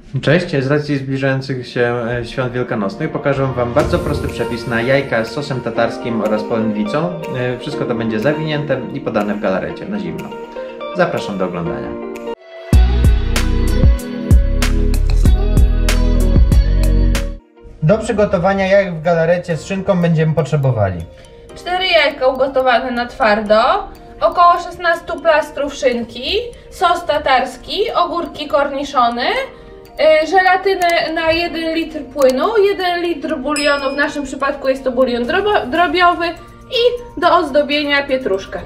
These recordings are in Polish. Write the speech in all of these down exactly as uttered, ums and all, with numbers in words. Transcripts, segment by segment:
Cześć, z racji zbliżających się świąt wielkanocnych pokażę Wam bardzo prosty przepis na jajka z sosem tatarskim oraz polędwicą. Wszystko to będzie zawinięte i podane w galarecie na zimno. Zapraszam do oglądania. Do przygotowania jajek w galarecie z szynką będziemy potrzebowali cztery jajka ugotowane na twardo, około szesnaście plastrów szynki, sos tatarski, ogórki korniszony, yy, żelatynę na jeden litr płynu, jeden litr bulionu, w naszym przypadku jest to bulion drobiowy, i do ozdobienia pietruszkę.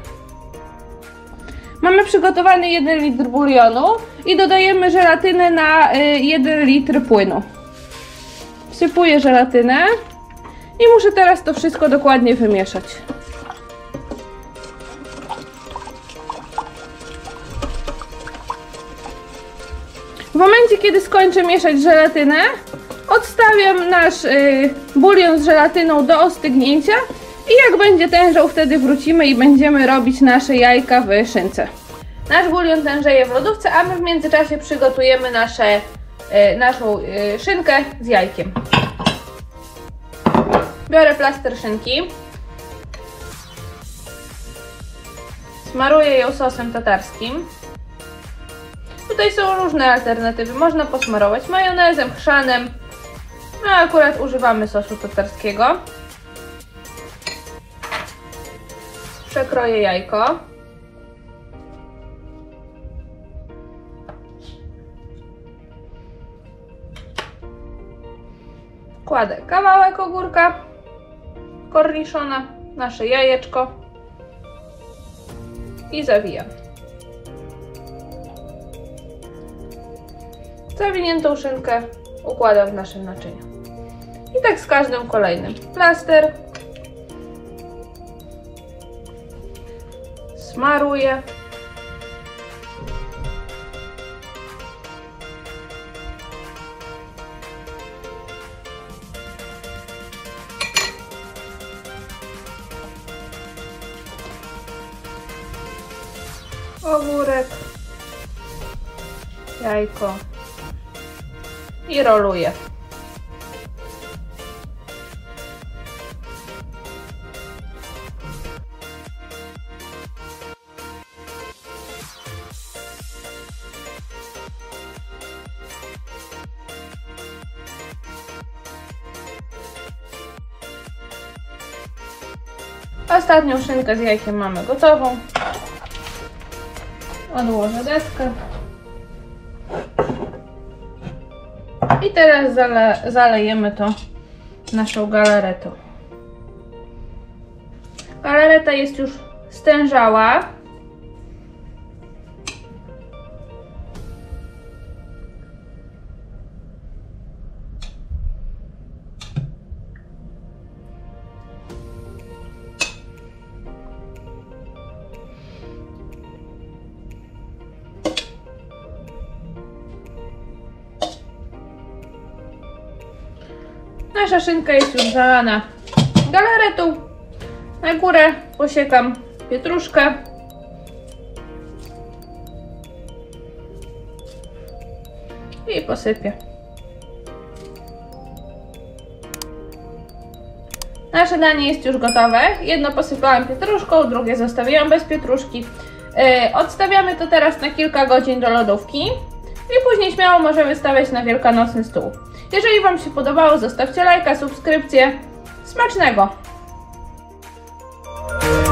Mamy przygotowany jeden litr bulionu i dodajemy żelatynę na yy, jeden litr płynu. Wsypuję żelatynę i muszę teraz to wszystko dokładnie wymieszać. W momencie, kiedy skończę mieszać żelatynę, odstawiam nasz y, bulion z żelatyną do ostygnięcia i jak będzie tężał, wtedy wrócimy i będziemy robić nasze jajka w szynce. Nasz bulion tężeje w lodówce, a my w międzyczasie przygotujemy nasze, y, naszą y, szynkę z jajkiem. Biorę plaster szynki, smaruję ją sosem tatarskim. Tutaj są różne alternatywy, można posmarować majonezem, chrzanem, no akurat używamy sosu tatarskiego. Przekroję jajko. Kładę kawałek ogórka korniszona, nasze jajeczko i zawijam. Zawiniętą szynkę układam w naszym naczyniu. I tak z każdym kolejnym. Plaster. Smaruję. Ogórek. Jajko. I roluję. Ostatnią szynkę z jajkiem mamy gotową. Odłożę deskę. I teraz zale, zalejemy to naszą galaretą. Galareta jest już stężała. Nasza szynka jest już zalana galaretą. Na górę posiekam pietruszkę. I posypię. Nasze danie jest już gotowe. Jedno posypałam pietruszką, drugie zostawiłam bez pietruszki. Yy, odstawiamy to teraz na kilka godzin do lodówki i później śmiało możemy stawiać na wielkanocny stół. Jeżeli Wam się podobało, zostawcie lajka, subskrypcję. Smacznego!